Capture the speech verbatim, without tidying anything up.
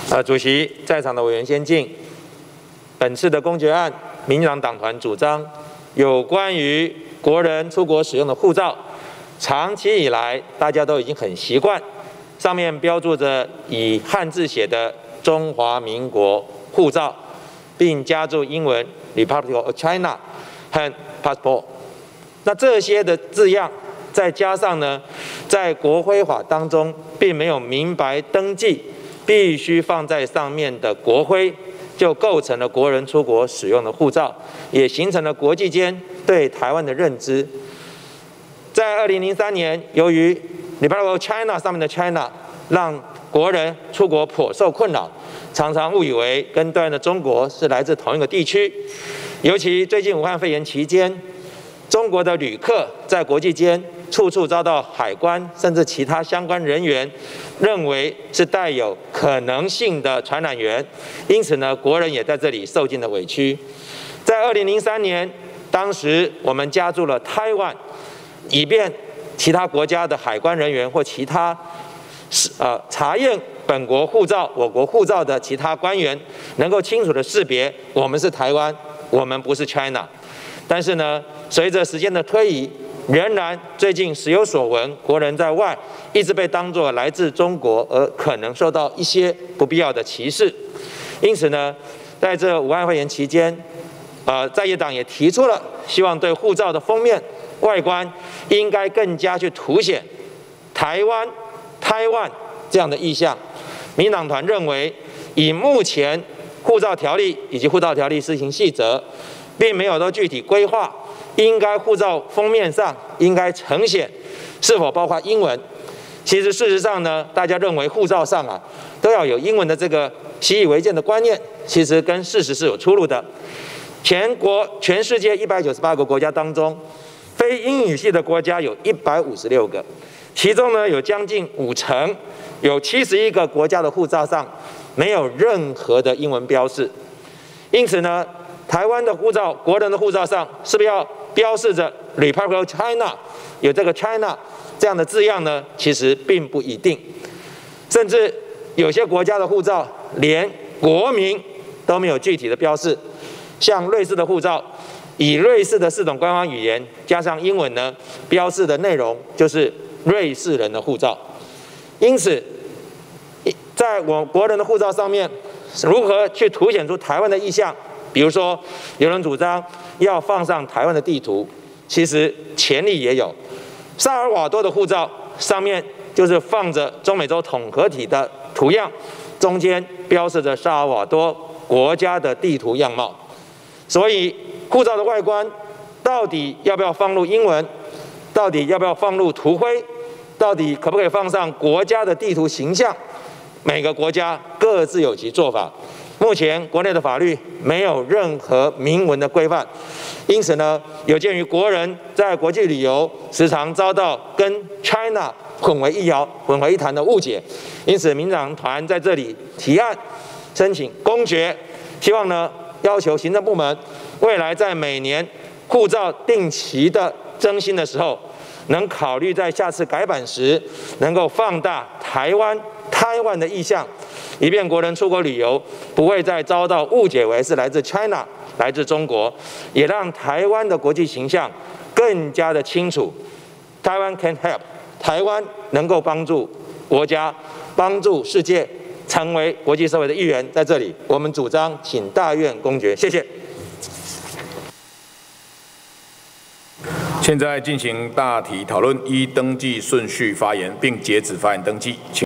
呃，主席，在场的委员先进。本次的公决案，民进党党团主张，有关于国人出国使用的护照，长期以来大家都已经很习惯，上面标注着以汉字写的“中华民国护照”，并加注英文 Republic of China 和 Passport。那这些的字样，再加上呢，在国徽法当中并没有明白登记必须放在上面的国徽，就构成了国人出国使用的护照，也形成了国际间对台湾的认知。在二零零三年，由于 Republic of China 上面的 China 让国人出国颇受困扰，常常误以为跟对岸的中国是来自同一个地区。尤其最近武汉肺炎期间，中国的旅客在国际间处处遭到海关甚至其他相关人员认为是带有可能性的传染源，因此呢，国人也在这里受尽了委屈。在二零零三年，当时我们加注了台湾，以便其他国家的海关人员或其他呃查验本国护照、我国护照的其他官员，能够清楚地识别我们是台湾，我们不是 China。但是呢，随着时间的推移，仍然最近时有所闻，国人在外一直被当作来自中国，而可能受到一些不必要的歧视。因此呢，在这武汉肺炎期间，呃，在野党也提出了希望对护照的封面外观应该更加去凸显台湾、台湾这样的意象。民党团认为，以目前护照条例以及护照条例施行细则，并没有都具体规划，应该护照封面上应该呈现是否包括英文。其实事实上呢，大家认为护照上啊都要有英文的这个习以为常的观念，其实跟事实是有出入的。全国全世界一百九十八个国家当中，非英语系的国家有一百五十六个，其中呢有将近五成，有七十一个国家的护照上没有任何的英文标示。因此呢，台湾的护照，国人的护照上是不是要标示着 Republic of China 有这个 China 这样的字样呢？其实并不一定，甚至有些国家的护照连国名都没有具体的标示。像瑞士的护照，以瑞士的四种官方语言加上英文呢，标示的内容就是瑞士人的护照。因此，在我国人的护照上面，如何去凸显出台湾的意象？比如说，有人主张要放上台湾的地图，其实潜力也有。萨尔瓦多的护照上面就是放着中美洲统合体的图样，中间标示着萨尔瓦多国家的地图样貌。所以，护照的外观到底要不要放入英文？到底要不要放入图徽？到底可不可以放上国家的地图形象？每个国家各自有其做法。目前国内的法律没有任何明文的规范，因此呢，有鉴于国人在国际旅游时常遭到跟 China 混为一谣、混为一谈的误解，因此民党团在这里提案申请公决，希望呢要求行政部门未来在每年护照定期的更新的时候，能考虑在下次改版时能够放大台湾、台湾的意象，以便国人出国旅游不会再遭到误解为是来自 China、来自中国，也让台湾的国际形象更加的清楚。台湾 can help， 台湾能够帮助国家、帮助世界成为国际社会的一员。在这里，我们主张请大院公决，谢谢。 现在进行大题讨论，依登记顺序发言，并截止发言登记。请